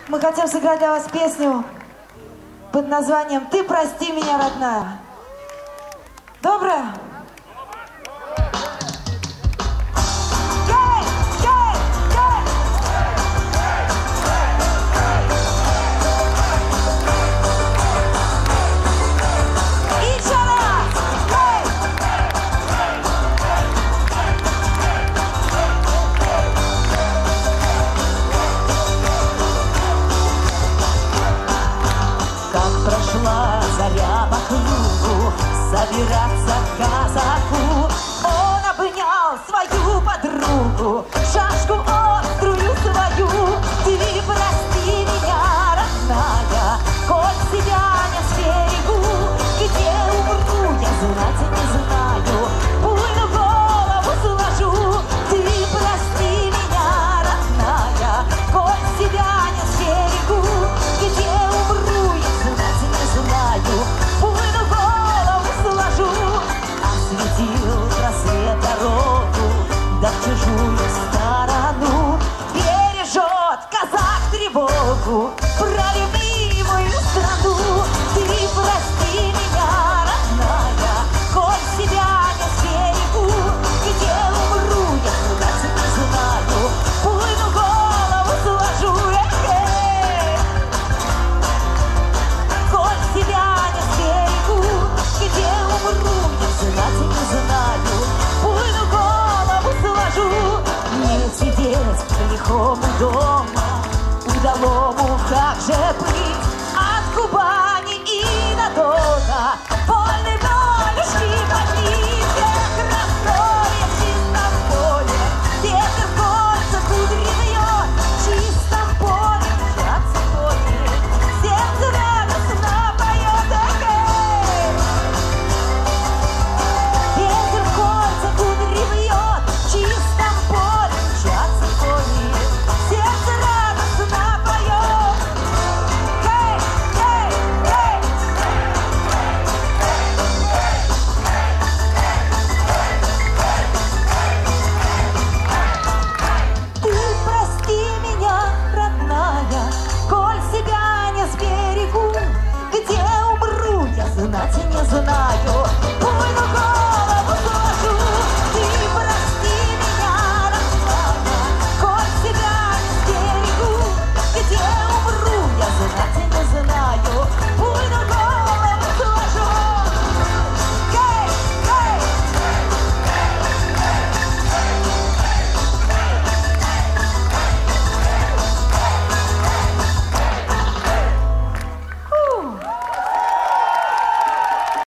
Мы хотим сыграть для вас песню под названием «Ты прости меня, родная». Доброе? Заря по кругу, собираться к казаку. Он обнял свою подругу, шашку острую свою. Ты прости меня, родная, коль себя не сберегу. Где умру, я знать не знаю, буйную голову сложу. Ты прости меня, родная, коль себя не сберегу. Где умру, я знать не знаю, буйную голову сложу. Осветил просвет дорогу, да в чужую сторону. Бережет казак тревогу про любимую страну. Ты прости меня, родная, коль себя не сберегу. Где умру, я знать не знаю, буйную голову сложу. Коль себя не сберегу, где умру, я знать не знаю, буйную голову сложу. Не сидеть лихому дома, удалому как же быть, от Кубани и до Дона, вольной волюшки попить. Ветер раздроет в чистом поле, ветер кольца кудри вьет, в чистом поле мчатся кони, сердце радостно поет. Ветер кольца кудри вьет, в чистом поле мчатся кони, сердце радостно поет. Ты прости меня, родная, коль себя не сберегу. Где умру, я знать не знаю,